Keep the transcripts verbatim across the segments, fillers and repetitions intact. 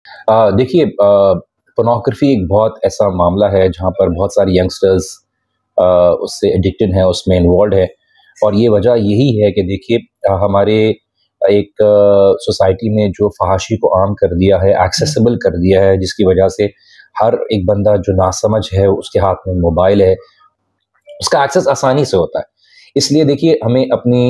آ, دیکھیے پورنوگرافی ایک بہت ایسا معاملہ ہے جہاں پر بہت ساری ینگسٹرز اس سے ایڈکٹڈ ہیں، اس میں انوالوڈ ہے، اور یہ وجہ یہی ہے کہ دیکھیے ہمارے ایک سوسائٹی میں جو فحاشی کو عام کر دیا ہے، ایکسیسیبل کر دیا ہے، جس کی وجہ سے ہر ایک بندہ جو ناسمجھ ہے اس کے ہاتھ میں موبائل ہے، اس کا ایکسیس آسانی سے ہوتا ہے۔ اس لیے دیکھیے ہمیں اپنی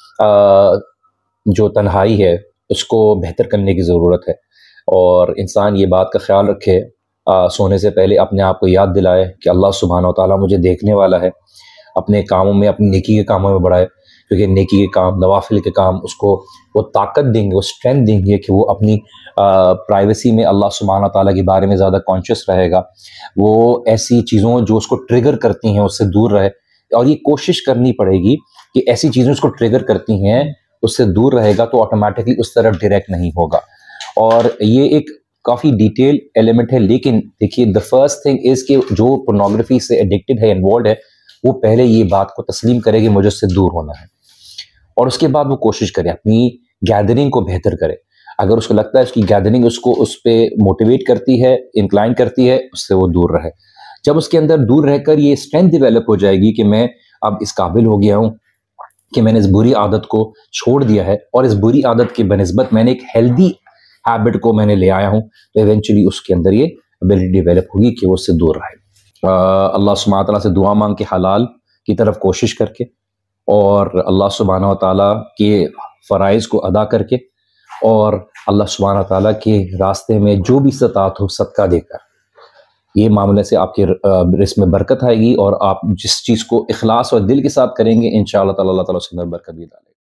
جو تنہائی ہے اس کو بہتر کرنے کی ضرورت ہے، اور انسان یہ بات کا خیال رکھے، سونے سے پہلے اپنے آپ کو یاد دلائے کہ اللہ سبحانہ و تعالیٰ مجھے دیکھنے والا ہے، اپنے کاموں میں، اپنی نیکی کے کاموں میں بڑھائے، کیونکہ نیکی کے کام، نوافل کے کام اس کو وہ طاقت دیں گے، وہ اسٹرینتھ دیں گے کہ وہ اپنی پرائیویسی میں اللہ سبحانہ و تعالیٰ کے بارے میں زیادہ کانشیس رہے گا، وہ ایسی چیزوں جو اس کو ٹریگر کرتی ہیں اس سے دور رہے، اور یہ کوشش کرنی پڑے گی کہ ایسی چیزیں اس کو ٹریگر کرتی ہیں اس سے دور رہے گا تو آٹومیٹکلی اس طرف ڈائریکٹ نہیں ہوگا۔ اور یہ ایک کافی ڈیٹیل ایلیمنٹ ہے، لیکن دیکھیے دا فرسٹ تھنگ از کہ جو پورنوگرافی سے ایڈکٹڈ ہے، انوالوڈ ہے، وہ پہلے یہ بات کو تسلیم کرے کہ مجھے اس سے دور ہونا ہے، اور اس کے بعد وہ کوشش کرے اپنی گیدرنگ کو بہتر کرے۔ اگر اس کو لگتا ہے اس کی گیدرنگ اس کو اس پہ موٹیویٹ کرتی ہے، انکلائن کرتی ہے، اس سے وہ دور رہے۔ جب اس کے اندر دور رہ کر یہ اسٹرینتھ ڈیولپ ہو جائے گی کہ میں اب اس قابل ہو گیا ہوں کہ میں نے اس بری عادت کو چھوڑ دیا ہے، اور اس بری عادت کے بنسبت میں نے ایک ہیلدی ہیبٹ کو میں نے لے آیا ہوں، تو ایونچولی اس کے اندر یہ ابیلٹی ڈیولپ ہوگی کہ وہ اس سے دور رہے۔ اللہ سبحانہ تعالیٰ سے دعا مانگ کے حلال کی طرف کوشش کر کے، اور اللہ سبحانہ و تعالیٰ کے فرائض کو ادا کر کے، اور اللہ سبحانہ تعالیٰ کے راستے میں جو بھی استطاعت ہو صدقہ دے کر، یہ معاملے سے آپ کے رزق میں برکت آئے گی، اور آپ جس چیز کو اخلاص اور دل کے ساتھ کریں گے انشاءاللہ تعالیٰ اللہ تعالیٰ اس کے اندر برکت بھی ڈالے گا۔